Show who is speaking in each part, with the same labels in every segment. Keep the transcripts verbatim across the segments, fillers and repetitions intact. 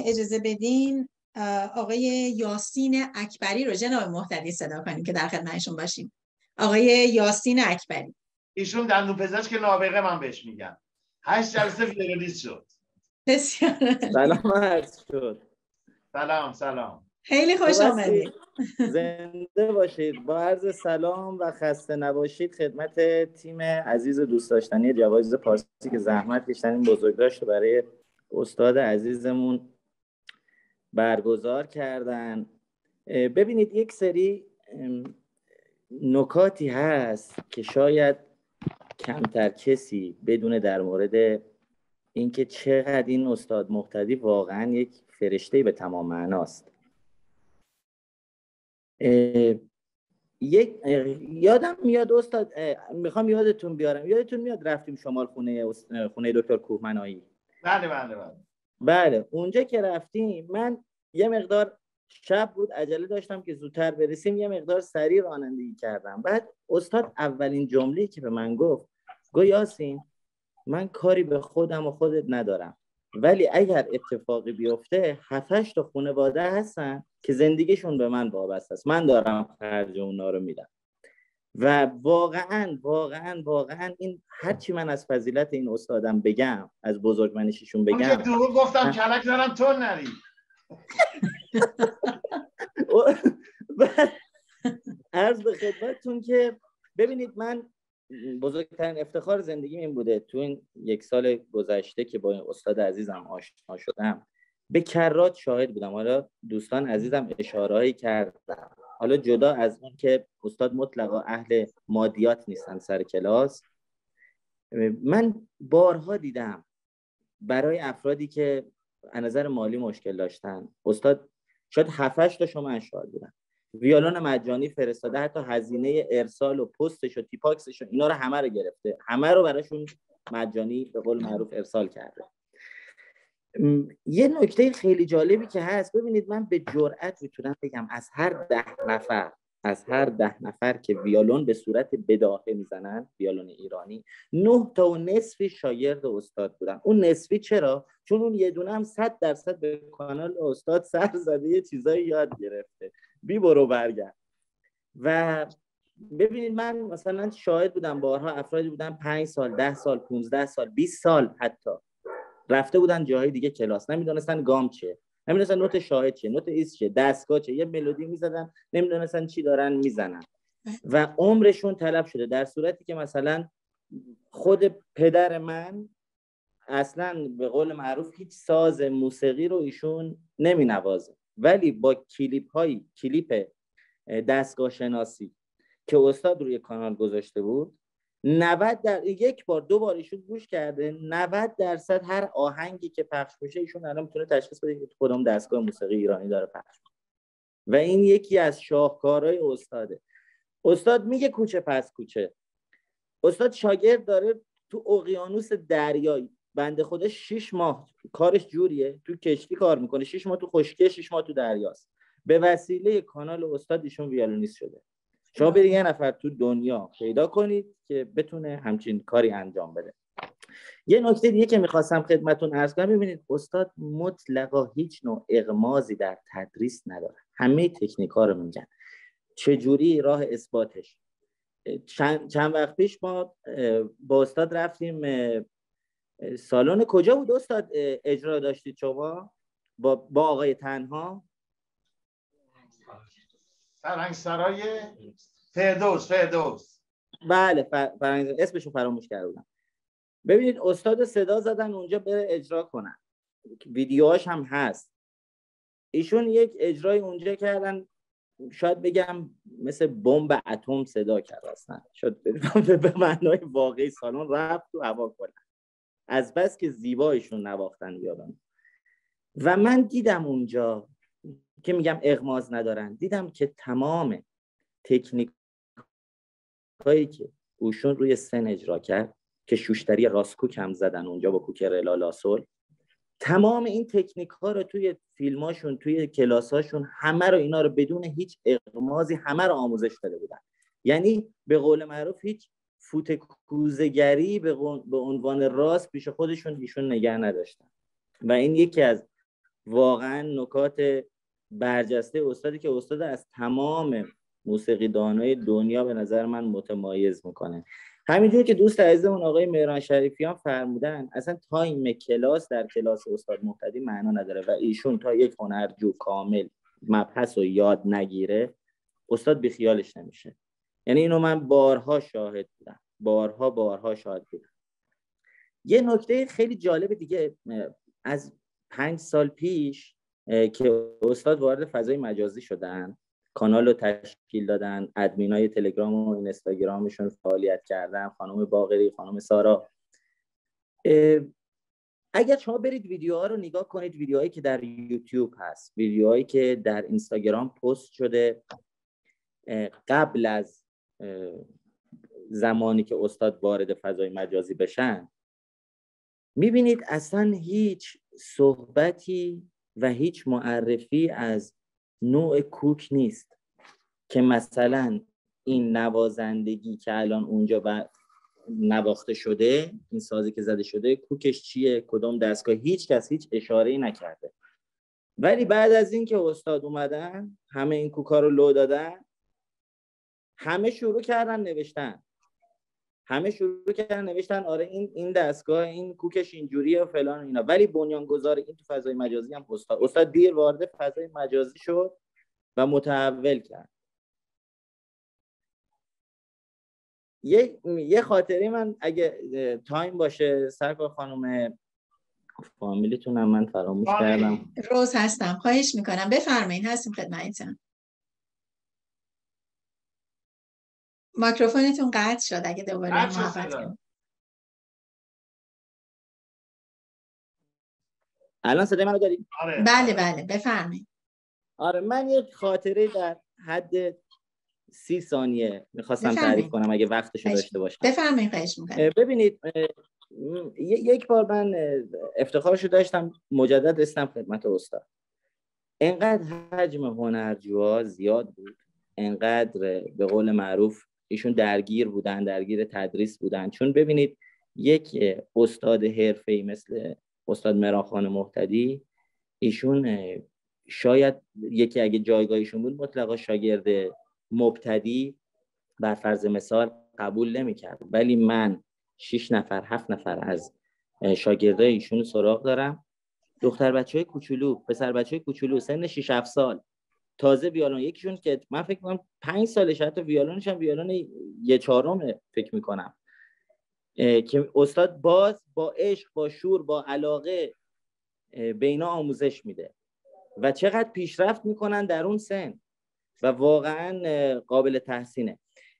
Speaker 1: اجازه بدین آقای یاسین اکبری رو جناب مهتدی صدا کنیم که در خدمتشون باشیم. آقای یاسین اکبری.
Speaker 2: ایشون دندون پزشک نابغه من بهش میگم. هشت جلسه ویرولیز شد.
Speaker 1: بسیار
Speaker 3: سلام عرض شد.
Speaker 2: سلام سلام.
Speaker 1: خیلی خوش آمدید.
Speaker 3: زنده باشید. با عرض سلام و خسته نباشید خدمت تیم عزیز دوست داشتنی جوایز پارسی که زحمت کشیدن این بزرگداشت رو برای استاد عزیزمون برگزار کردن. ببینید یک سری نکاتی هست که شاید کمتر کسی بدونه در مورد اینکه چقدر این استاد مهتدی واقعا یک فرشته به تمام معناست. یک یادم میاد استاد، میخوام یادتون بیارم، یادتون میاد رفتیم شمال خونه خونه دکتر کوهمنایی؟
Speaker 2: بله بله بله
Speaker 3: بله اونجا که رفتیم من یه مقدار شب بود عجله داشتم که زودتر برسیم، یه مقدار سریع رانندگی کردم. بعد استاد اولین جمله‌ای که به من گفت گفت یاسین من کاری به خودم و خودت ندارم، ولی اگر اتفاقی بیفته هفتش تا خانواده هستن که زندگیشون به من وابسته است، من دارم خرج اونا رو میدم. و واقعا واقعا واقعا این هرچی من از فضیلت این استادم بگم، از بزرگمنشیشون بگم،
Speaker 2: اون که دروغ گفتم کلک دارم تو نری.
Speaker 3: عرض به خدمتتون که ببینید من بزرگترین افتخار زندگیم این بوده تو این یک سال گذشته که با این استاد عزیزم آشنا شدم، به کرات شاهد بودم. حالا دوستان عزیزم اشارهایی کردم، حالا جدا از اون که استاد مطلقا اهل مادیات نیستن سر کلاس، من بارها دیدم برای افرادی که از نظر مالی مشکل داشتن استاد شاید هفتش تا شما شاهد بودن، ویولون مجانی فرستاده، حتی هزینه ارسال و پستش و تیپاکسش و اینا رو همه رو گرفته، همه رو براشون مجانی به قول معروف ارسال کرده. یه نکته خیلی جالبی که هست، ببینید من به جرئت میتونم بگم از هر ده نفر از هر ده نفر که ویولون به صورت بداهه میزنن، ویولون ایرانی، نه تا و نصفی شاگرد استاد بودن. اون نصفی چرا؟ چون اون یه دونه هم صد درصد به کانال استاد سر زده، یه چیزایی یاد گرفته، بی برو برگرد. و ببینید من مثلا شاهد بودم بارها افرادی بودن پنج سال، ده سال، پونزده سال، بیست سال حتی رفته بودن جاهای دیگه کلاس، نمیدونستن گام چیه، نمیدونستن نوت شاهد چیه، نوت ایست چیه، دستگاه چیه، یه ملودی میزدن نمیدونستن چی دارن میزنن و عمرشون طلب شده. در صورتی که مثلا خود پدر من اصلا به قول معروف هیچ ساز موسیقی رو ایشون نمینوازه، ولی با کلیپ های کلیپ دستگاه شناسی که استاد روی کانال گذاشته بود، نود در یک بار دو بار ایشون گوش کرده، نود درصد هر آهنگی که پخش بشه ایشون الان میتونه تشخیص بده که کدوم دستگاه موسیقی ایرانی داره پخش. و این یکی از شاهکارهای استاده. استاد میگه کوچه پس کوچه. استاد شاگرد داره تو اقیانوس دریایی، بنده خدا شش ماه کارش جوریه، تو کشتی کار میکنه، شش ماه تو خشکی، شش ماه تو دریاست. به وسیله کانال استاد ایشون ویولونیست شده. شما برید یه نفر تو دنیا پیدا کنید که بتونه همچین کاری انجام بده. یه نکته دیگه که میخواستم خدمتون عرض کنم، ببینید استاد مطلقا هیچ نوع اغمازی در تدریس نداره، همه تکنیک‌ها رو میگن، چجوری راه اثباتش. چند, چند وقت پیش ما با استاد رفتیم سالن، کجا بود استاد اجرا داشتید شما با, با آقای تنها؟
Speaker 2: فرهنگسرای فردوس فردوس
Speaker 3: بله فرهنگ اسمشو فراموش کردم. ببینید استاد صدا زدن اونجا بره اجرا کنن، ویدیوهاش هم هست. ایشون یک اجرای اونجا کردن، شاید بگم مثل بمب اتم صدا کرد، اصلا شاید به معنای واقعی سالن رفت تو هوا کلا، از بس که زیبایشون نواختن یادم. و من دیدم اونجا که میگم اغماز ندارن، دیدم که تمام تکنیک هایی که اوشون روی سن اجرا کرد که شوشتری راسکوک هم زدن اونجا با کوکر لالاسول، تمام این تکنیک ها رو توی فیلماشون، توی کلاساشون، همه رو اینا رو بدون هیچ اغمازی همه رو آموزش داده بودن. یعنی به قول معروف هیچ فوت کوزه‌گری به عنوان راست پیش خودشون ایشون نگه نداشتن. و این یکی از واقعا نکات برجسته استادی که استاد از تمام موسیقیدانای دنیا به نظر من متمایز میکنه. همینجور که دوست عزیزمون آقای مهران شریفیان فرمودن، اصلا تایم کلاس در کلاس استاد مهتدی معنا نداره و ایشون تا یک هنرجو کامل مبحث رو یاد نگیره استاد بیخیالش نمیشه. یعنی اینو من بارها شاهد بودم، بارها بارها شاهد بودم. یه نکته خیلی جالب دیگه، از پنج سال پیش که استاد وارد فضای مجازی شدن، کانال رو تشکیل دادن، ادمینای تلگرام و اینستاگرامشون فعالیت کردن، خانم باقری، خانم سارا. اگر شما برید ویدیوها رو نگاه کنید، ویدیوهایی که در یوتیوب هست، ویدیوهایی که در اینستاگرام پست شده قبل از زمانی که استاد وارد فضای مجازی بشن، میبینید اصلا هیچ صحبتی و هیچ معرفی از نوع کوک نیست که مثلا این نوازندگی که الان اونجا نواخته شده، این سازی که زده شده کوکش چیه، کدوم دستگاه، هیچ کس هیچ اشاره‌ای نکرده. ولی بعد از این که استاد اومدن همه این کوکا رو لو دادن، همه شروع کردن نوشتن همه شروع کردن نوشتن آره این این دستگاه این کوکش اینجوریه و فلان و اینا. ولی بنیانگذار این تو فضای مجازی هم استاد استاد دیر وارد فضای مجازی شد و متحول کرد. یه یه خاطره من اگه تایم باشه سرکار خانم، فامیلیتون هم من فراموش کردم.
Speaker 1: روز هستم، خواهش میکنم بفرمایید، هستیم خدمتتون. میکروفونتون قطع شد، اگه دوباره محبت کنید.
Speaker 3: الان صدای منو دارید؟
Speaker 2: آره.
Speaker 1: بله بله بفرمایید.
Speaker 3: آره من یک خاطره در حد سی ثانیه میخواستم
Speaker 1: بفرمایید.
Speaker 3: تعریف کنم اگه وقتشو داشته باشم.
Speaker 1: بفرمایید. خواهش میکنم.
Speaker 3: ببینید یک بار من افتخارشو داشتم مجدد رسیدم خدمت استاد. انقدر حجم هنرجوها زیاد بود، انقدر به قول معروف ایشون درگیر بودن، درگیر تدریس بودن. چون ببینید یک استاد حرفه‌ای مثل استاد مهران خان مهتدی، ایشون شاید یکی اگه جایگاهیشون بود مطلقا شاگرد مبتدی بر فرض مثال قبول نمی‌کرد. ولی من شش نفر هفت نفر از شاگردای ایشون سراغ دارم، دختر بچهای کوچولو، پسر بچهای کوچولو سن شش هفت سال، تازه ویولون، یکیشون که من فکر می‌کنم پنج سالشه، حتی ویولونش هم ویولون یه چهارم فکر می‌کنم، که استاد باز با عشق، با شور، با علاقه به اینا آموزش میده و چقدر پیشرفت میکنن در اون سن و واقعا قابل تحسینه.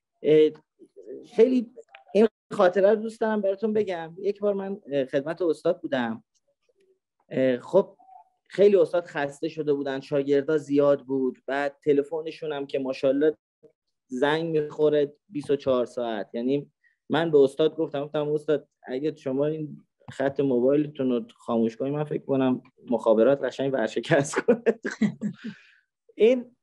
Speaker 3: خیلی این خاطره رو دوست دارم براتون بگم. یک بار من خدمت استاد بودم، خب خیلی استاد خسته شده بودن، شاگردا زیاد بود، بعد تلفنشون هم که ماشاءالله زنگ میخوره بیست و چهار ساعت. یعنی من به استاد گفتم گفتم استاد اگه شما این خط موبایلتون رو خاموش کنید من فکر کنم مخابرات قشنگ ورشکست کنه. این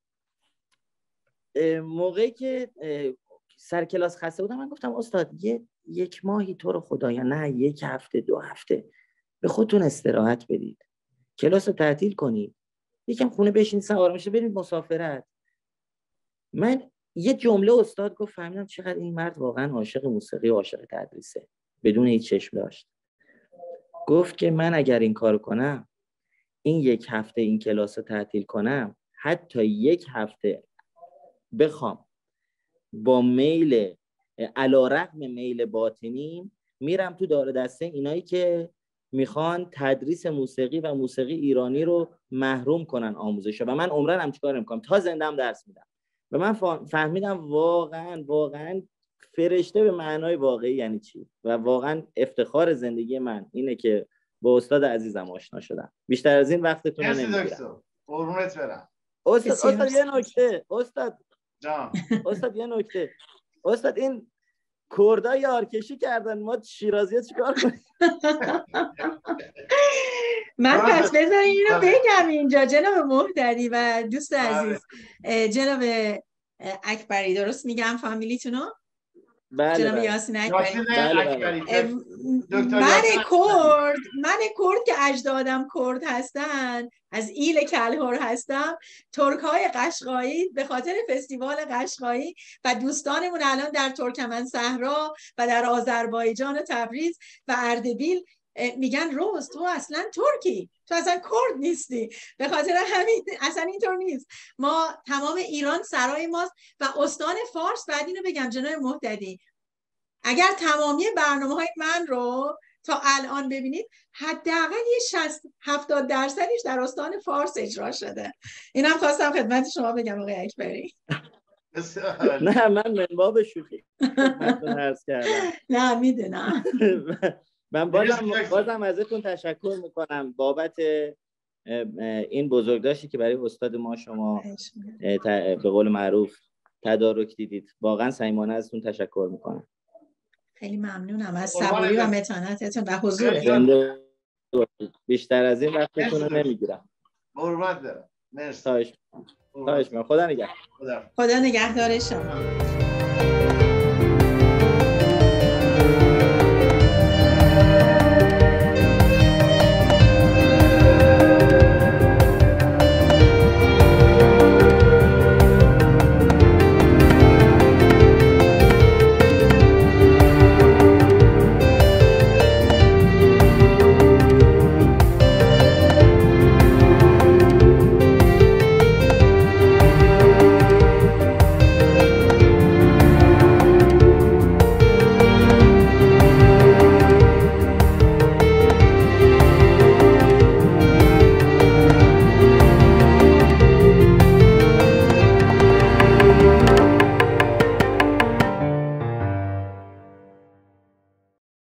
Speaker 3: موقعی که سر کلاس خسته بودم من گفتم استاد یه یک ماهی تو رو خدا، یا نه یک هفته دو هفته به خودتون استراحت بدید، کلاس رو تعطیل کنید، یکم خونه بشین سوار میشه برید مسافرت. من یه جمله استاد گفت فهمیدم چقدر این مرد واقعا عاشق موسیقی و عاشق تدریسه، بدون هیچ چشم داشت. گفت که من اگر این کارو کنم، این یک هفته این کلاس رو تعطیل کنم، حتی یک هفته بخوام با میل علیرغم میل باطنی میرم تو دار دسته اینایی که میخوان تدریس موسیقی و موسیقی ایرانی رو محروم کنن آموزش، و من عمرن هم چیکار نمیکنم، تا زندم درس میدم. و من فهمیدم واقعا واقعا فرشته به معنای واقعی یعنی چی، و واقعا افتخار زندگی من اینه که با استاد عزیزم آشنا شدم. بیشتر از این وقتتون رو نمیگیرم.
Speaker 2: قربونت برم.
Speaker 3: استاد استاد یه نکته استاد
Speaker 2: جان
Speaker 3: استاد یه نکته استاد این کردا یارکشی کردن، ما شیرازی‌ها چیکار کنیم؟
Speaker 1: من پس بذارین اینو بگم اینجا جناب مهتدی و دوست عزیز جناب اکبری، درست میگم فامیلیتونو؟
Speaker 3: بله
Speaker 1: جناب
Speaker 3: بله.
Speaker 1: یاسین اکبری.
Speaker 2: یاسین
Speaker 3: بله، بله.
Speaker 2: اکبری
Speaker 1: ام،
Speaker 2: دکتر
Speaker 1: من
Speaker 2: یاسین
Speaker 1: کرد من کرد که اجدادم کرد هستن، از ایل کلهر هستم. ترک های قشقایی به خاطر فستیوال قشقایی و دوستانمون الان در ترکمن صحرا و در آذربایجان و تبریز و اردبیل میگن روز تو اصلا ترکی، تو اصلا کرد نیستی. به خاطر همین اصلا اینطور نیست. ما تمام ایران سرای ماست و استان فارس. بعد اینو بگم جناب مهددی، اگر تمامی برنامه‌های من رو تا الان ببینید حداقل یه شصت هفتاد درصدش در استان فارس اجرا شده. اینم خواستم خدمت شما بگم آقای اکبری.
Speaker 3: نه من منباب شوخی خدمتتون عرض کردم.
Speaker 1: نه میدونم.
Speaker 3: من بازم بازم ازتون تشکر میکنم بابت این بزرگداشتی که برای استاد ما شما به قول معروف تدارک دیدید. واقعا صمیمانه ازتون تشکر میکنم.
Speaker 1: خیلی ممنونم از صبوری و متانتتون و حضورتون.
Speaker 3: زنده بیشتر از این وقتتون رو نمیگیرم.
Speaker 2: قربونت برم. مرسی.
Speaker 3: خواهش می‌کنم. خدا نگهدار.
Speaker 1: خدا نگهدار شما.